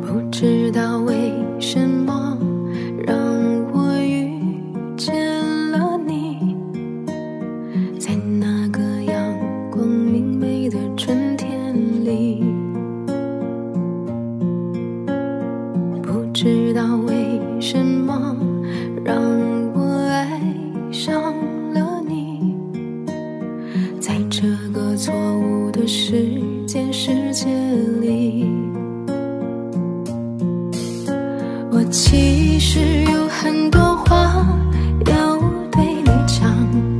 不知道为什么让我遇见了你，在那个阳光明媚的春天里，不知道为什么让我爱上了你，在这个错误的世界里，我其实有很多话要对你讲，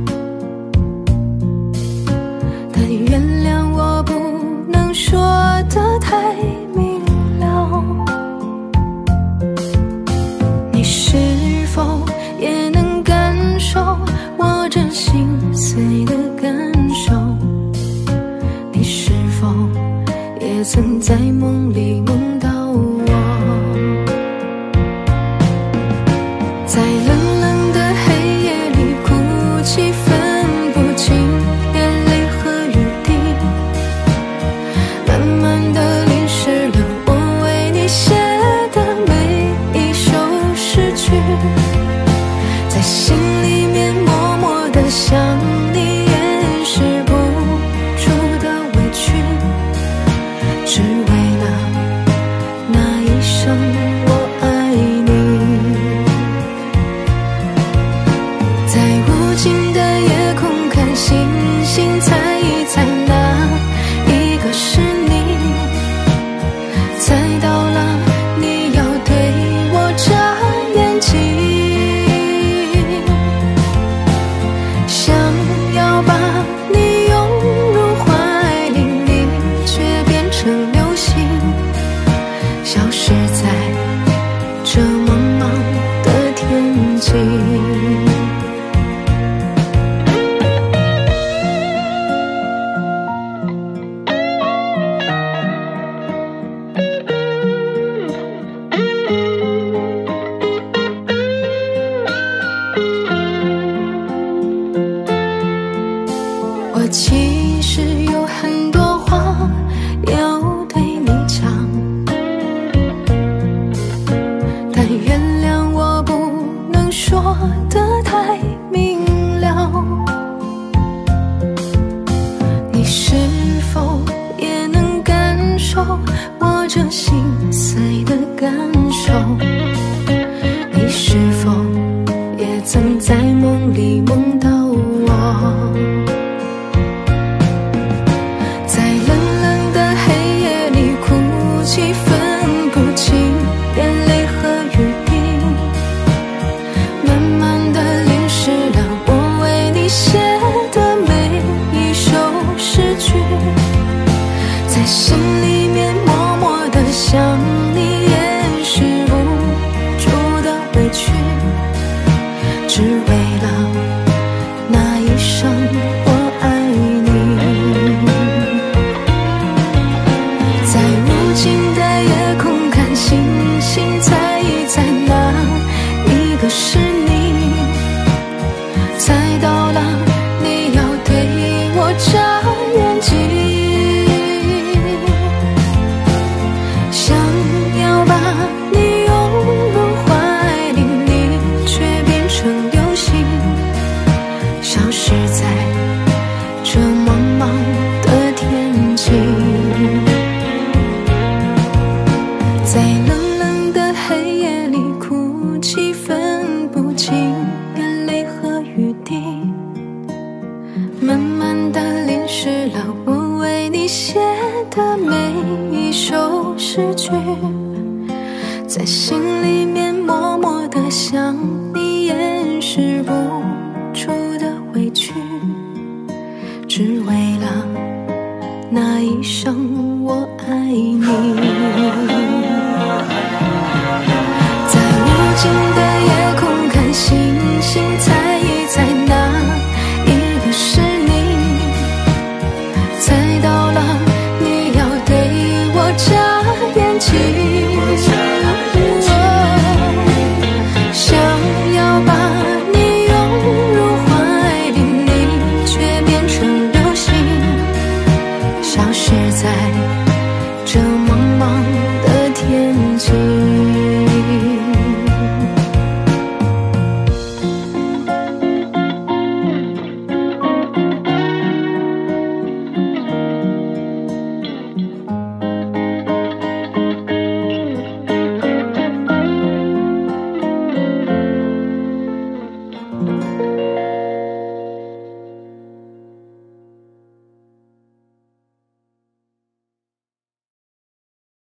但原谅我不能说得太明了。你是否也能感受我这心碎的感受？你是否也曾在梦里梦到我？在冷冷的黑夜里哭泣，分不清眼泪和雨滴，慢慢地淋湿了我为你写的每一首诗句，在心里面默默地想你，掩饰不住的委屈，只为了那一声我爱你。在无尽的夜空看星星，猜一猜哪一个是你，猜到了你要对我眨眼睛，想要把你拥入怀里，你却变成流星，消失在这茫茫的天际。我其实有很多话要对你讲，但原谅我不能说得太明了。你是否也能感受我这心碎的感受？你是否也曾在梦里梦到我？在冷冷的黑夜里哭泣，分不清眼泪和雨滴，慢慢地淋湿了我为你写的每一首诗句，在心里面默默地想你，掩饰不住的委屈，只为了那一声我爱你。在无尽的夜空看星星，猜一猜哪一个是你，猜到了你要对我眨眼睛，想要把你拥入怀里，你却变成流星，消失在这茫茫的天际。在冷冷的黑夜里哭泣，分不清眼泪和雨滴，慢慢地淋湿了我为你写的每一首诗句，在心里面默默地想你，掩饰不住的委屈，只为了那一声我爱你。在无尽的夜空看星星，猜一猜哪一个是你，猜到了你要对我眨眼睛，